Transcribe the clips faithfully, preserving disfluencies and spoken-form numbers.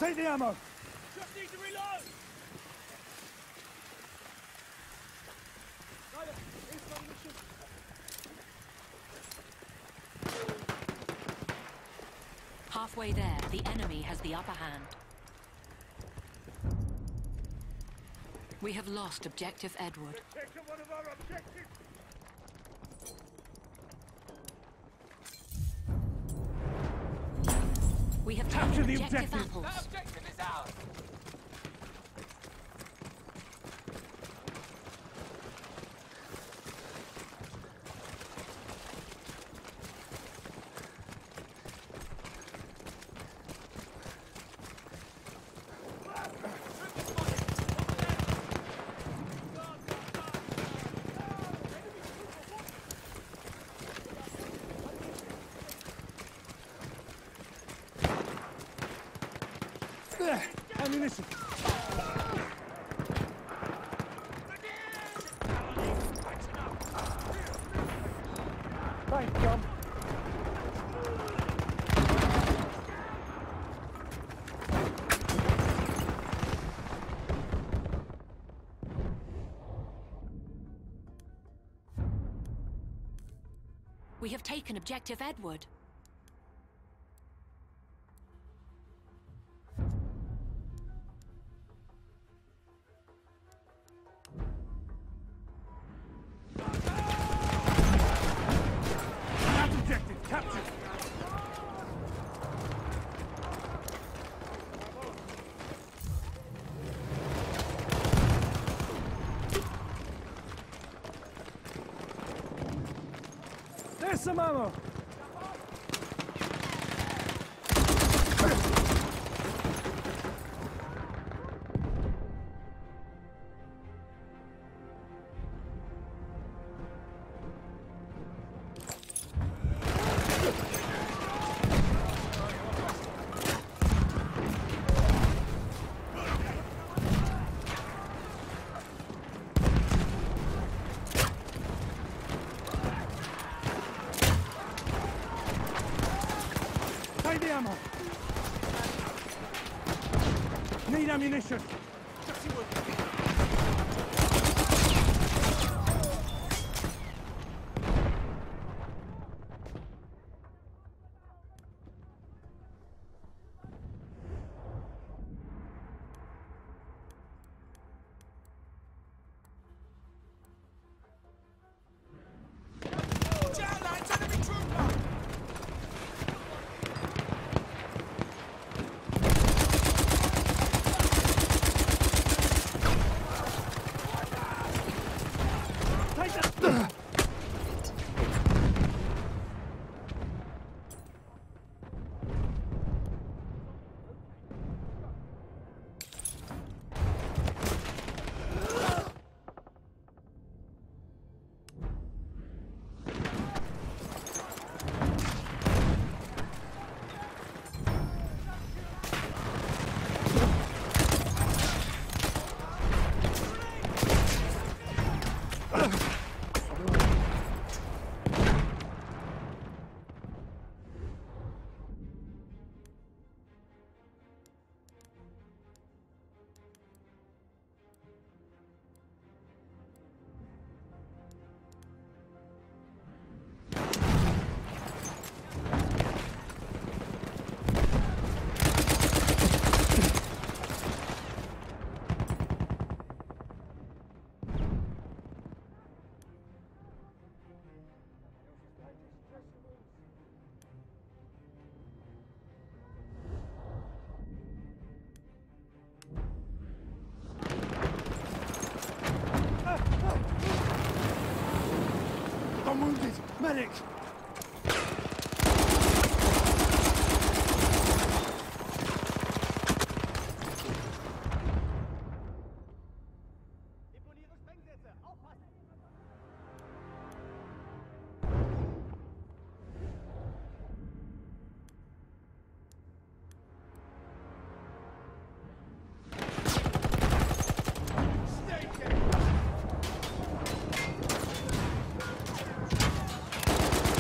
Take the ammo! Just need to reload! Ryder, here's some mission. Halfway there, the enemy has the upper hand. We have lost Objective Edward. They've taken one of our objectives! We have Capture taken the Objective objective. Apples. That objective is ours! There! Ammunition! Thanks, John. We have taken Objective Edward. That objective captured! There's some ammo! Take the ammo! Need ammunition! Challenge enemy trooper! Take the... I'm wounded! Medic! Imponiere Sprengsätze! Aufpassen! Stay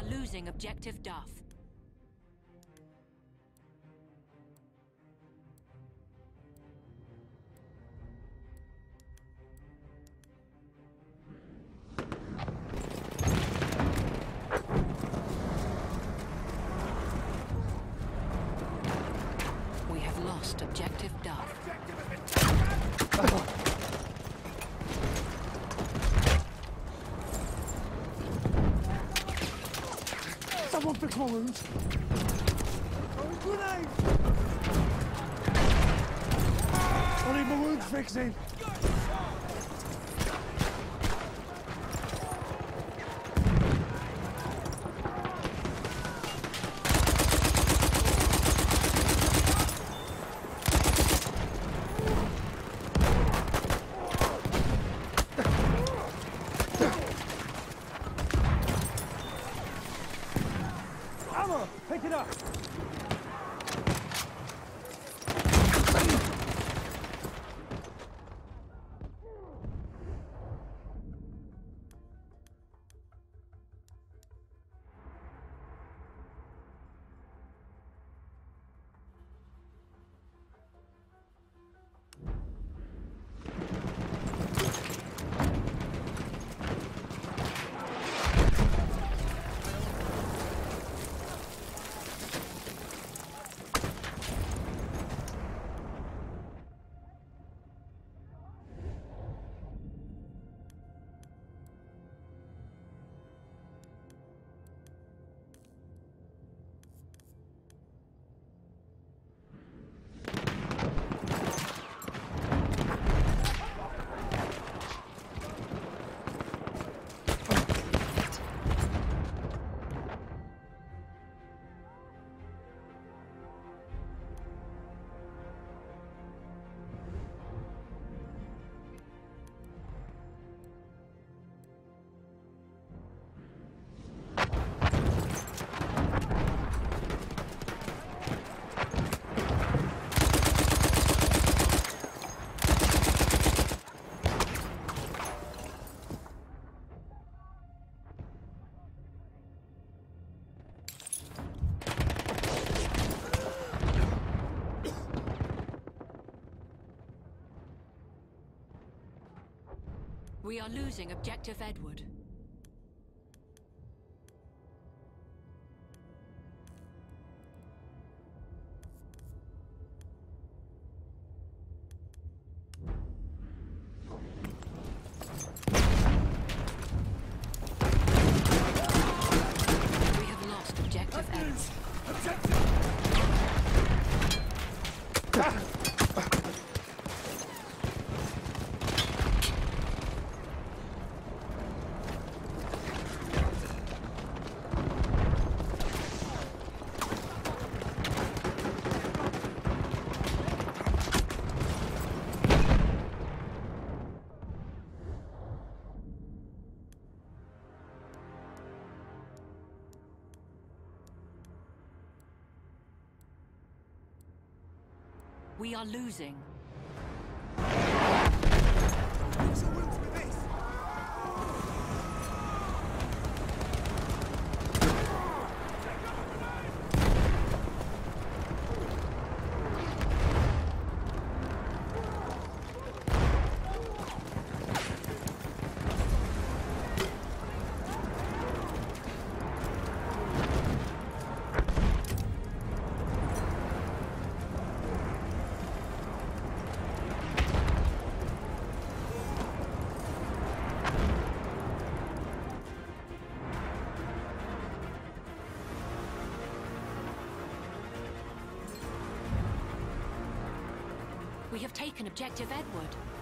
losing objective Duff. We have lost objective Duff. Someone fix my wounds. Oh, grenade! I need my wounds fixing. Ammo! Pick it up! We are losing objective Edward. We have lost objective Edward. We are losing. Fix your wounds with this. We have taken objective Edward.